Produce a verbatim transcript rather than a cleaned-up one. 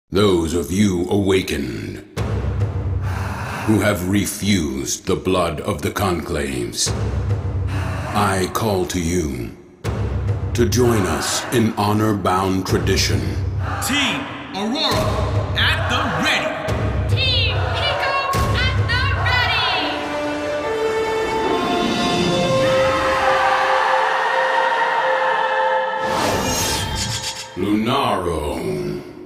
Those of you awakened, who have refused the blood of the conclaves, I call to you to join us in honor-bound tradition. Team Aurora, at the ready! Team Pico, at the ready! Lunaro.